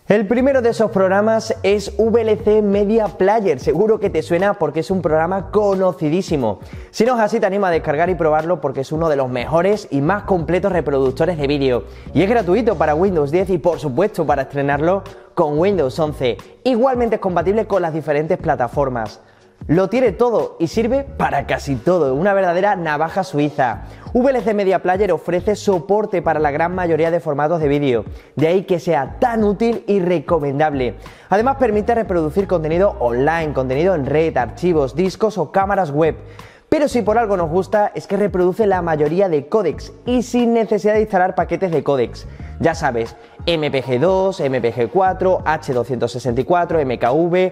El primero de esos programas es VLC Media Player, seguro que te suena porque es un programa conocidísimo. Si no es así, te animo a descargar y probarlo porque es uno de los mejores y más completos reproductores de vídeo. Y es gratuito para Windows 10 y por supuesto para estrenarlo con Windows 11. Igualmente es compatible con las diferentes plataformas. Lo tiene todo y sirve para casi todo, una verdadera navaja suiza. VLC Media Player ofrece soporte para la gran mayoría de formatos de vídeo, de ahí que sea tan útil y recomendable. Además permite reproducir contenido online, contenido en red, archivos, discos o cámaras web. Pero si por algo nos gusta es que reproduce la mayoría de códecs y sin necesidad de instalar paquetes de códecs. Ya sabes, MPG2, MPG4, H264, MKV,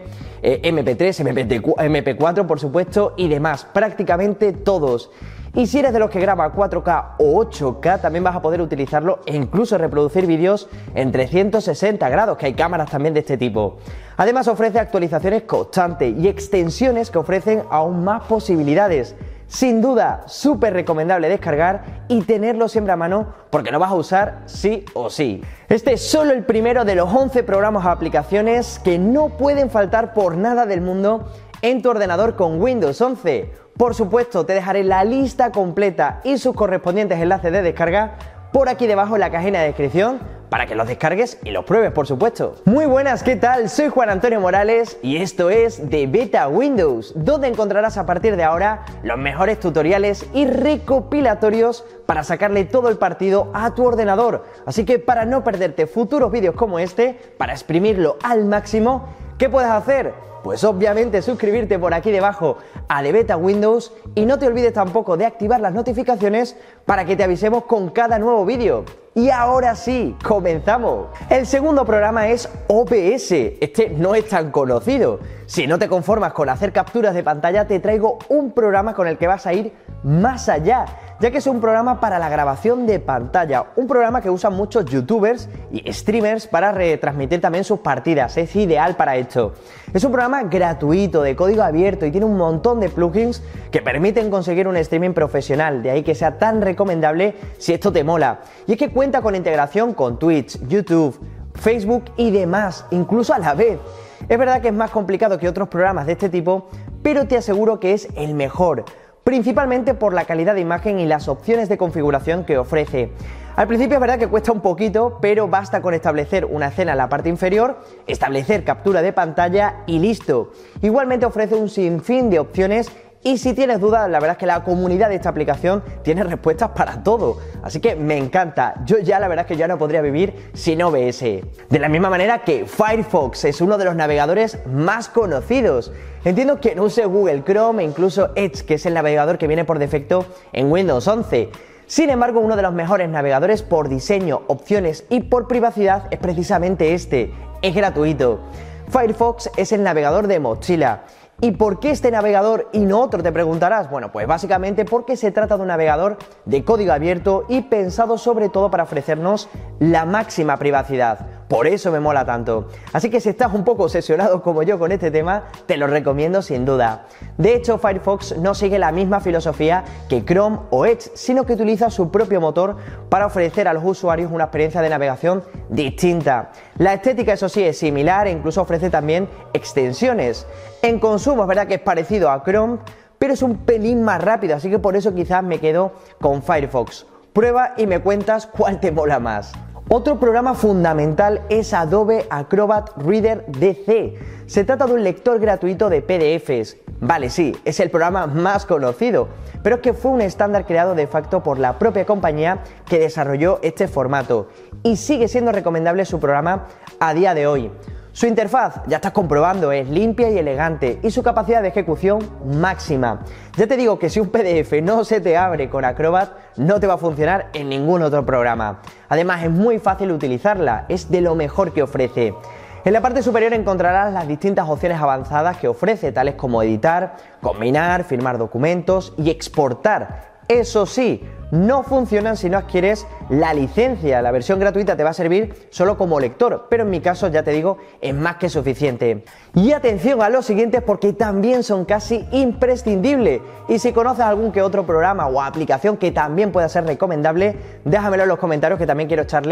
MP3, MP4 por supuesto y demás, prácticamente todos. Y si eres de los que graba 4K o 8K, también vas a poder utilizarlo e incluso reproducir vídeos en 360 grados, que hay cámaras también de este tipo. Además ofrece actualizaciones constantes y extensiones que ofrecen aún más posibilidades. Sin duda, súper recomendable descargar y tenerlo siempre a mano porque lo vas a usar sí o sí. Este es solo el primero de los 11 programas o aplicaciones que no pueden faltar por nada del mundo en tu ordenador con Windows 11. Por supuesto, te dejaré la lista completa y sus correspondientes enlaces de descarga por aquí debajo en la cajita de descripción para que los descargues y los pruebes, por supuesto. Muy buenas, ¿qué tal? Soy Juan Antonio Morales y esto es The Beta Windows, donde encontrarás a partir de ahora los mejores tutoriales y recopilatorios para sacarle todo el partido a tu ordenador. Así que para no perderte futuros vídeos como este, para exprimirlo al máximo, ¿qué puedes hacer? Pues obviamente suscribirte por aquí debajo a The Beta Windows y no te olvides tampoco de activar las notificaciones para que te avisemos con cada nuevo vídeo. Y ahora sí, comenzamos. El segundo programa es OBS, este no es tan conocido. Si no te conformas con hacer capturas de pantalla, te traigo un programa con el que vas a ir más allá, ya que es un programa para la grabación de pantalla, un programa que usan muchos youtubers y streamers para retransmitir también sus partidas, es ideal para esto. Es un programa gratuito, de código abierto y tiene un montón de plugins que permiten conseguir un streaming profesional, de ahí que sea tan recomendable si esto te mola. Y es que cuenta con integración con Twitch, YouTube, Facebook y demás, incluso a la vez. Es verdad que es más complicado que otros programas de este tipo, pero te aseguro que es el mejor, principalmente por la calidad de imagen y las opciones de configuración que ofrece. Al principio es verdad que cuesta un poquito, pero basta con establecer una escena en la parte inferior, establecer captura de pantalla y listo. Igualmente ofrece un sinfín de opciones y si tienes dudas, la verdad es que la comunidad de esta aplicación tiene respuestas para todo. Así que me encanta. Yo ya la verdad es que ya no podría vivir sin OBS. De la misma manera que Firefox es uno de los navegadores más conocidos. Entiendo que no use Google Chrome e incluso Edge, que es el navegador que viene por defecto en Windows 11. Sin embargo, uno de los mejores navegadores por diseño, opciones y por privacidad es precisamente este. Es gratuito. Firefox es el navegador de Mozilla. ¿Y por qué este navegador y no otro? Te preguntarás. Bueno, pues básicamente porque se trata de un navegador de código abierto y pensado sobre todo para ofrecernos la máxima privacidad. Por eso me mola tanto. Así que si estás un poco obsesionado como yo con este tema, te lo recomiendo sin duda. De hecho, Firefox no sigue la misma filosofía que Chrome o Edge, sino que utiliza su propio motor para ofrecer a los usuarios una experiencia de navegación distinta. La estética, eso sí, es similar e incluso ofrece también extensiones. En consumo es verdad que es parecido a Chrome, pero es un pelín más rápido, así que por eso quizás me quedo con Firefox. Prueba y me cuentas cuál te mola más. Otro programa fundamental es Adobe Acrobat Reader DC. Se trata de un lector gratuito de PDFs. Vale, sí, es el programa más conocido, pero es que fue un estándar creado de facto por la propia compañía que desarrolló este formato y sigue siendo recomendable su programa a día de hoy. Su interfaz, ya estás comprobando, es limpia y elegante y su capacidad de ejecución máxima. Ya te digo que si un PDF no se te abre con Acrobat, no te va a funcionar en ningún otro programa. Además es muy fácil utilizarla, es de lo mejor que ofrece. En la parte superior encontrarás las distintas opciones avanzadas que ofrece, tales como editar, combinar, firmar documentos y exportar. Eso sí, no funcionan si no adquieres la licencia. La versión gratuita te va a servir solo como lector, pero en mi caso, ya te digo, es más que suficiente. Y atención a los siguientes porque también son casi imprescindibles. Y si conoces algún que otro programa o aplicación que también pueda ser recomendable, déjamelo en los comentarios que también quiero echarle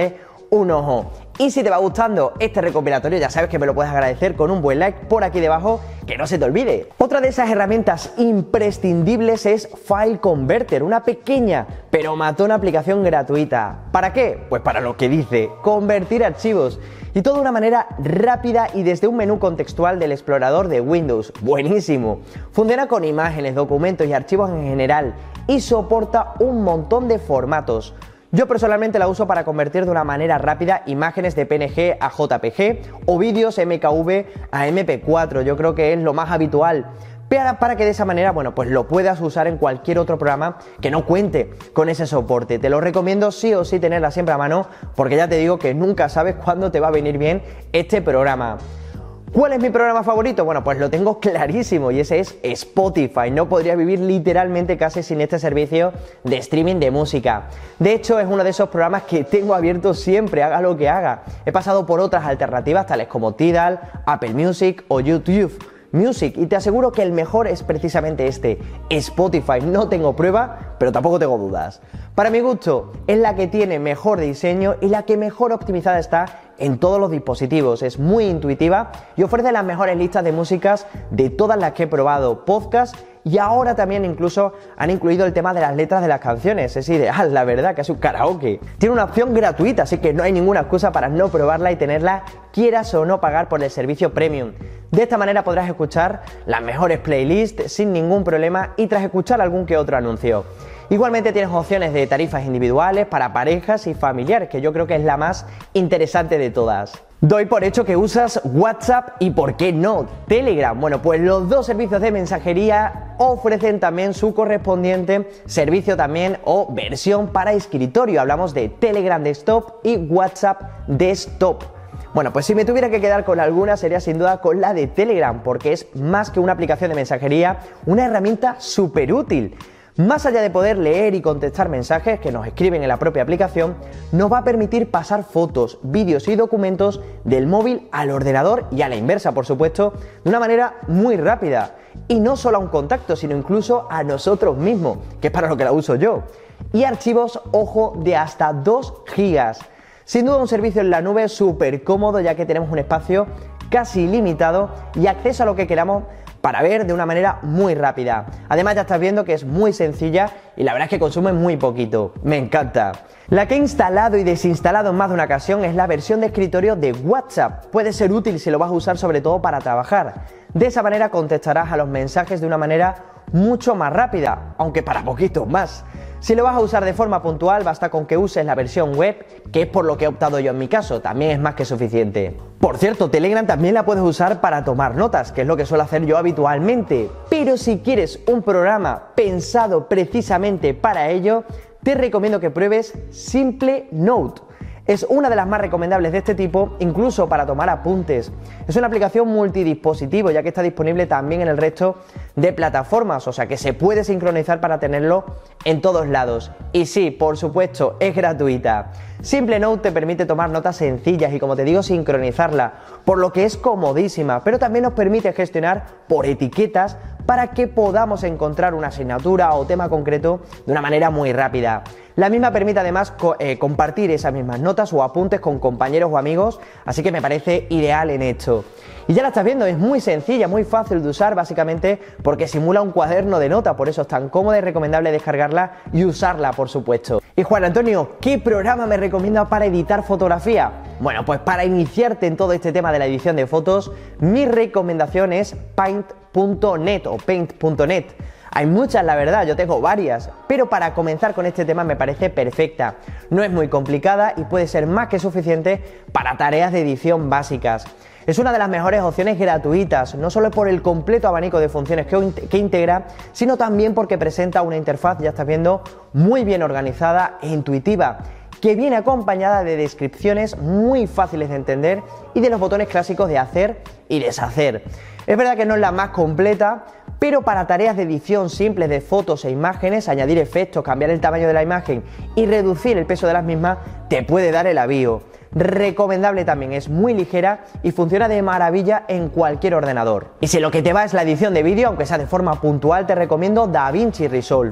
un ojo. Y si te va gustando este recopilatorio, ya sabes que me lo puedes agradecer con un buen like por aquí debajo, que no se te olvide. Otra de esas herramientas imprescindibles es File Converter, una pequeña pero matona aplicación gratuita. ¿Para qué? Pues para lo que dice, convertir archivos. Y todo de una manera rápida y desde un menú contextual del explorador de Windows. Buenísimo. Funciona con imágenes, documentos y archivos en general y soporta un montón de formatos. Yo personalmente la uso para convertir de una manera rápida imágenes de PNG a JPG o vídeos MKV a MP4, yo creo que es lo más habitual. Para que de esa manera, bueno, pues lo puedas usar en cualquier otro programa que no cuente con ese soporte. Te lo recomiendo sí o sí tenerla siempre a mano, porque ya te digo que nunca sabes cuándo te va a venir bien este programa. ¿Cuál es mi programa favorito? Bueno, pues lo tengo clarísimo y ese es Spotify. No podría vivir literalmente casi sin este servicio de streaming de música. De hecho, es uno de esos programas que tengo abierto siempre, haga lo que haga. He pasado por otras alternativas tales como Tidal, Apple Music o YouTube Music y te aseguro que el mejor es precisamente este, Spotify. No tengo prueba, pero tampoco tengo dudas. Para mi gusto, es la que tiene mejor diseño y la que mejor optimizada está en todos los dispositivos. Es muy intuitiva y ofrece las mejores listas de músicas de todas las que he probado, podcast, y ahora también incluso han incluido el tema de las letras de las canciones. Es ideal, la verdad, que es un karaoke. Tiene una opción gratuita, así que no hay ninguna excusa para no probarla y tenerla, quieras o no pagar por el servicio premium. De esta manera podrás escuchar las mejores playlists sin ningún problema y tras escuchar algún que otro anuncio. Igualmente tienes opciones de tarifas individuales para parejas y familiares, que yo creo que es la más interesante de todas. Doy por hecho que usas WhatsApp y, ¿por qué no, Telegram? Bueno, pues los dos servicios de mensajería ofrecen también su correspondiente servicio también o versión para escritorio. Hablamos de Telegram Desktop y WhatsApp Desktop. Bueno, pues si me tuviera que quedar con alguna sería sin duda con la de Telegram, porque es más que una aplicación de mensajería, una herramienta súper útil. Más allá de poder leer y contestar mensajes que nos escriben en la propia aplicación, nos va a permitir pasar fotos, vídeos y documentos del móvil al ordenador y a la inversa, por supuesto, de una manera muy rápida. Y no solo a un contacto, sino incluso a nosotros mismos, que es para lo que la uso yo. Y archivos, ojo, de hasta 2 GB. Sin duda un servicio en la nube súper cómodo, ya que tenemos un espacio casi ilimitado y acceso a lo que queramos para ver de una manera muy rápida. Además ya estás viendo que es muy sencilla y la verdad es que consume muy poquito. Me encanta. La que he instalado y desinstalado en más de una ocasión es la versión de escritorio de WhatsApp. Puede ser útil si lo vas a usar sobre todo para trabajar. De esa manera contestarás a los mensajes de una manera mucho más rápida, aunque para poquitos más. Si lo vas a usar de forma puntual, basta con que uses la versión web, que es por lo que he optado yo en mi caso, también es más que suficiente. Por cierto, Telegram también la puedes usar para tomar notas, que es lo que suelo hacer yo habitualmente. Pero si quieres un programa pensado precisamente para ello, te recomiendo que pruebes Simple Note. Es una de las más recomendables de este tipo, incluso para tomar apuntes. Es una aplicación multidispositivo, ya que está disponible también en el resto de plataformas, o sea que se puede sincronizar para tenerlo en todos lados. Y sí, por supuesto, es gratuita. Simple Note te permite tomar notas sencillas y, como te digo, sincronizarla, por lo que es comodísima, pero también nos permite gestionar por etiquetas para que podamos encontrar una asignatura o tema concreto de una manera muy rápida. La misma permite además compartir esas mismas notas o apuntes con compañeros o amigos, así que me parece ideal en esto. Y ya la estás viendo, es muy sencilla, muy fácil de usar, básicamente porque simula un cuaderno de nota, por eso es tan cómoda y recomendable descargarla y usarla, por supuesto. Y Juan Antonio, ¿qué programa me recomienda para editar fotografía? Bueno, pues para iniciarte en todo este tema de la edición de fotos, mi recomendación es Paint.net o Paint.net. Hay muchas, la verdad, yo tengo varias, pero para comenzar con este tema me parece perfecta. No es muy complicada y puede ser más que suficiente para tareas de edición básicas. Es una de las mejores opciones gratuitas, no solo por el completo abanico de funciones que integra, sino también porque presenta una interfaz, ya estás viendo, muy bien organizada e intuitiva, que viene acompañada de descripciones muy fáciles de entender y de los botones clásicos de hacer y deshacer. Es verdad que no es la más completa, pero para tareas de edición simples de fotos e imágenes, añadir efectos, cambiar el tamaño de la imagen y reducir el peso de las mismas, te puede dar el avío. Recomendable también, es muy ligera y funciona de maravilla en cualquier ordenador. Y si lo que te va es la edición de vídeo, aunque sea de forma puntual, te recomiendo DaVinci Resolve.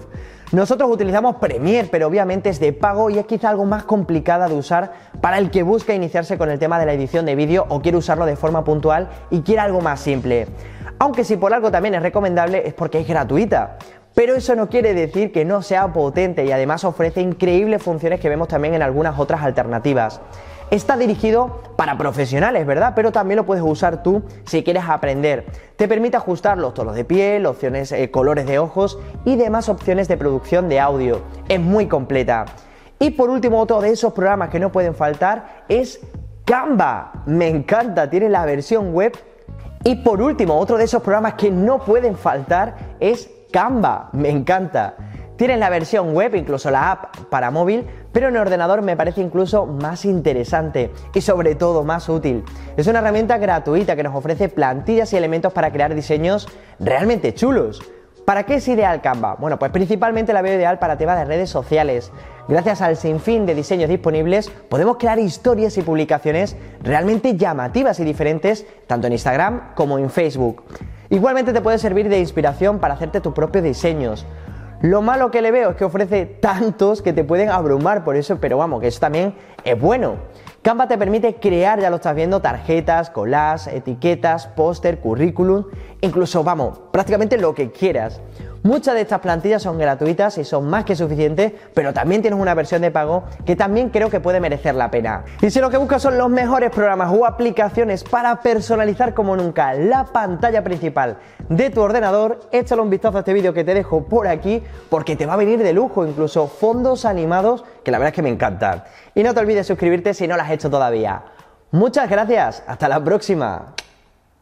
Nosotros utilizamos Premiere, pero obviamente es de pago y es quizá algo más complicada de usar para el que busca iniciarse con el tema de la edición de vídeo o quiere usarlo de forma puntual y quiere algo más simple. Aunque si por algo también es recomendable es porque es gratuita. Pero eso no quiere decir que no sea potente y además ofrece increíbles funciones que vemos también en algunas otras alternativas. Está dirigido para profesionales, ¿verdad? Pero también lo puedes usar tú si quieres aprender. Te permite ajustar los tonos de piel, opciones, colores de ojos y demás opciones de producción de audio. Es muy completa. Y por último, otro de esos programas que no pueden faltar es Canva. Me encanta, tiene la versión web. Y por último, otro de esos programas que no pueden faltar es Canva. Me encanta. Tienes la versión web, incluso la app para móvil, pero en ordenador me parece incluso más interesante y sobre todo más útil. Es una herramienta gratuita que nos ofrece plantillas y elementos para crear diseños realmente chulos. ¿Para qué es ideal Canva? Bueno, pues principalmente la veo ideal para temas de redes sociales. Gracias al sinfín de diseños disponibles, podemos crear historias y publicaciones realmente llamativas y diferentes, tanto en Instagram como en Facebook. Igualmente te puede servir de inspiración para hacerte tus propios diseños. Lo malo que le veo es que ofrece tantos que te pueden abrumar por eso, pero vamos, que eso también es bueno. Canva te permite crear, ya lo estás viendo, tarjetas, collages, etiquetas, póster, currículum, incluso, vamos, prácticamente lo que quieras. Muchas de estas plantillas son gratuitas y son más que suficientes, pero también tienes una versión de pago que también creo que puede merecer la pena. Y si lo que buscas son los mejores programas o aplicaciones para personalizar como nunca la pantalla principal de tu ordenador, échale un vistazo a este vídeo que te dejo por aquí porque te va a venir de lujo, incluso fondos animados que la verdad es que me encantan. Y no te olvides suscribirte si no lo has hecho todavía. Muchas gracias, hasta la próxima.